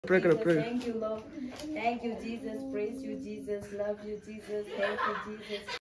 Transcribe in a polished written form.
Pray karo, pray. Thank you, Lord. Thank you, Jesus. Praise you, Jesus. Love you, Jesus. Thank you, Jesus.